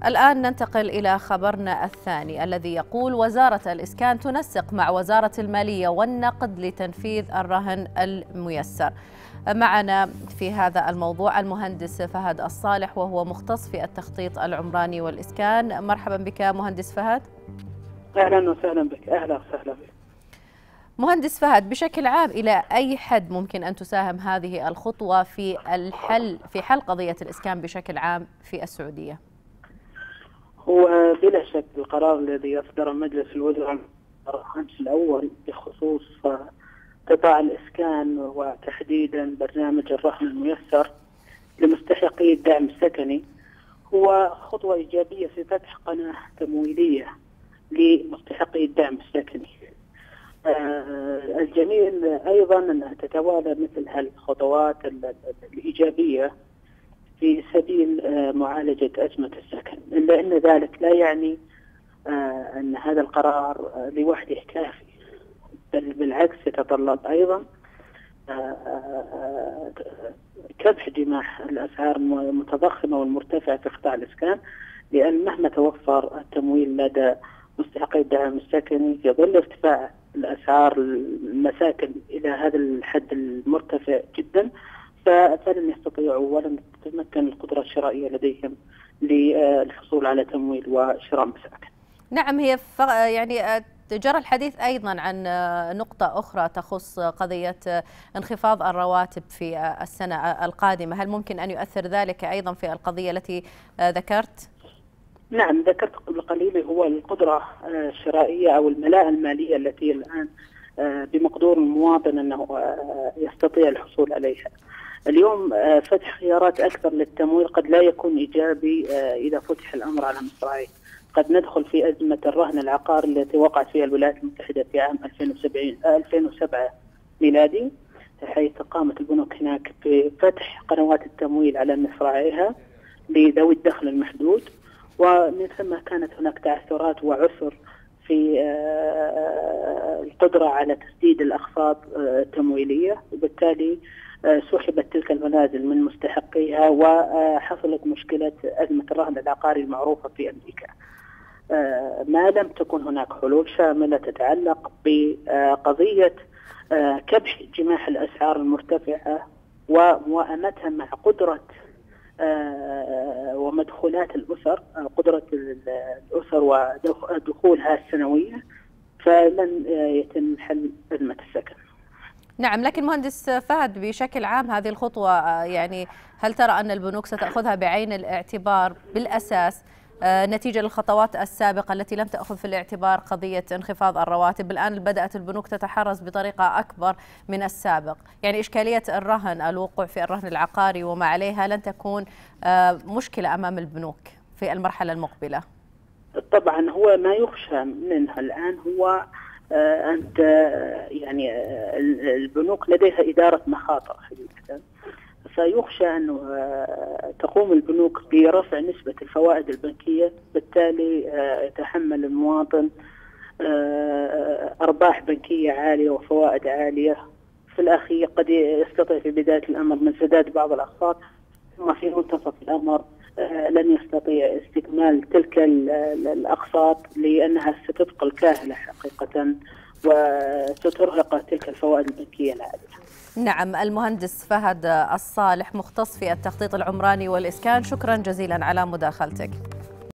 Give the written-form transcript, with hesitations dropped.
الآن ننتقل إلى خبرنا الثاني الذي يقول وزارة الإسكان تنسق مع وزارة المالية والنقد لتنفيذ الرهن الميسر. معنا في هذا الموضوع المهندس فهد الصالح وهو مختص في التخطيط العمراني والإسكان. مرحبا بك مهندس فهد. أهلا وسهلا بك. أهلا وسهلا بك مهندس فهد، بشكل عام إلى أي حد ممكن أن تساهم هذه الخطوة في حل قضية الإسكان بشكل عام في السعودية؟ هو بلا شك القرار الذي أصدر مجلس الوزراء أمس الأول بخصوص قطاع الإسكان وتحديدا برنامج الرهن الميسر لمستحقي الدعم السكني هو خطوة إيجابية في فتح قناة تمويلية لمستحقي الدعم السكني. الجميل أيضا أن تتوالى مثل هالخطوات الإيجابية في سبيل معالجة أزمة السكن، إلا أن ذلك لا يعني أن هذا القرار لوحده كافي، بل بالعكس يتطلب أيضا كبح جماح الأسعار المتضخمة والمرتفعة في قطاع الإسكان، لأن مهما توفر التمويل لدى مستحقي الدعم السكني يظل ارتفاع الأسعار المساكن إلى هذا الحد المرتفع جدا، فلن يستطيعوا ولن تتمكن القدرة الشرائية لديهم للحصول على تمويل وشراء مساكن. نعم، هي يعني جرى الحديث أيضا عن نقطة أخرى تخص قضية انخفاض الرواتب في السنة القادمة. هل ممكن أن يؤثر ذلك أيضا في القضية التي ذكرت؟ نعم، ذكرت قبل قليل هو القدرة الشرائية أو الملاءة المالية التي الآن بمقدور المواطن أنه يستطيع الحصول عليها. اليوم فتح خيارات أكثر للتمويل قد لا يكون إيجابي إذا فتح الأمر على مصراعيه. قد ندخل في أزمة الرهن العقاري التي وقعت فيها الولايات المتحدة في عام 2007 ميلادي، حيث قامت البنوك هناك بفتح قنوات التمويل على مصراعيها لذوي الدخل المحدود، ومن ثم كانت هناك تعثرات وعسر في القدرة على تسديد الأقساط التمويلية، وبالتالي سحبت تلك المنازل من مستحقيها وحصلت مشكلة أزمة الرهن العقاري المعروفة في أمريكا. ما لم تكن هناك حلول شاملة تتعلق بقضية كبح جماح الأسعار المرتفعة وموائمتها مع قدرة ومدخولات الأسر، قدرة الأسر ودخولها السنوية، فلن يتم حل أزمة السكن. نعم، لكن مهندس فهد بشكل عام هذه الخطوة يعني هل ترى أن البنوك ستأخذها بعين الاعتبار بالأساس نتيجة للخطوات السابقة التي لم تأخذ في الاعتبار قضية انخفاض الرواتب؟ الآن بدأت البنوك تتحرص بطريقة أكبر من السابق، يعني إشكالية الرهن، الوقوع في الرهن العقاري وما عليها لن تكون مشكلة أمام البنوك في المرحلة المقبلة. طبعا هو ما يخشى منها الآن هو أنت يعني البنوك لديها إدارة مخاطر حقيقة، فيخشى أنه تقوم البنوك برفع نسبة الفوائد البنكية، بالتالي يتحمل المواطن أرباح بنكية عالية وفوائد عالية. في الأخير قد يستطيع في بداية الأمر من سداد بعض الأقساط، ثم في منتصف الأمر لن يستطيع استكمال تلك الأقساط لأنها ستثقل كاهلة حقيقة وسترهق تلك الفوائد البنكية العالية. نعم، المهندس فهد الصالح مختص في التخطيط العمراني والإسكان، شكرا جزيلا على مداخلتك.